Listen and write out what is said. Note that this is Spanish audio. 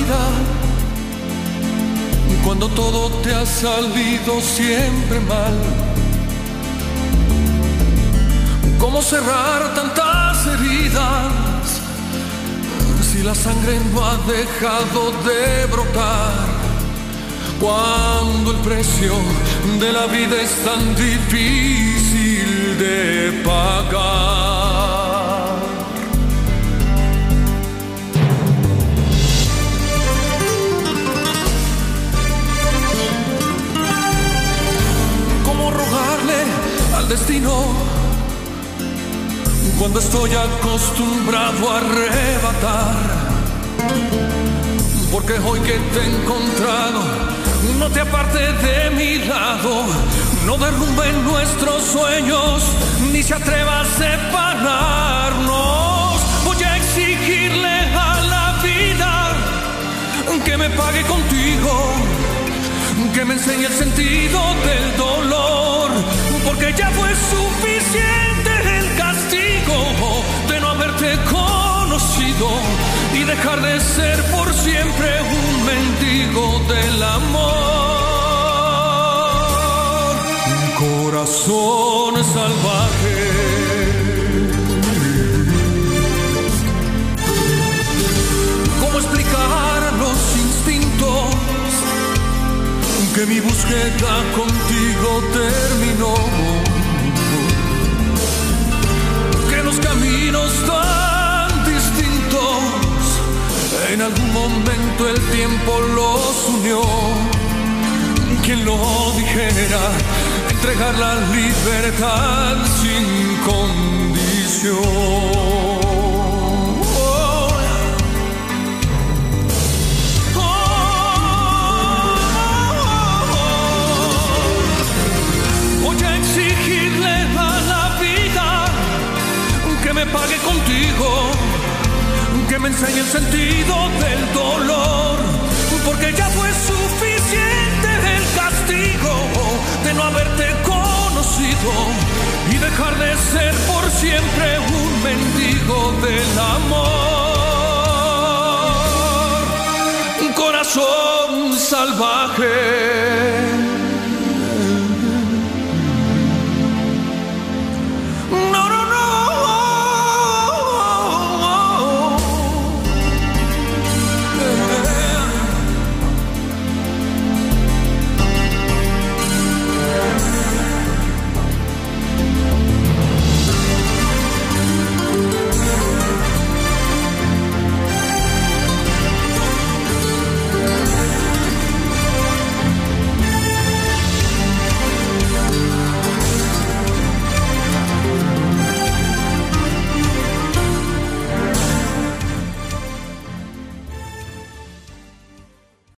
vida cuando todo te ha salido siempre mal. ¿Cómo cerrar tantas heridas si la sangre no ha dejado de brotar? Cuando el precio de la vida es tan difícil de pagar. ¿Cómo rogarle al destino cuando estoy acostumbrado a arrebatar? Porque hoy que te he encontrado, no te apartes de mi lado, no derrumben nuestros sueños, ni se atreva a separarnos. Voy a exigirle a la vida que me pague contigo, que me enseñe el sentido del dolor, porque ya fue suficiente el castigo de no haberte conocido y dejar de ser por siempre un mendigo del amor. Un corazón salvaje. ¿Cómo explicar a los instintos que mi búsqueda contigo terminó? Que los caminos tan distintos en algún momento el tiempo los unió. Quien lo dijera, entregar la libertad sin condición. Voy a exigirle a la vida que me pague contigo, que me enseñe el sentido del dolor, porque ya fue suficiente el castigo de no haberte conocido y dejar de ser por siempre un mendigo del amor. Un corazón salvaje.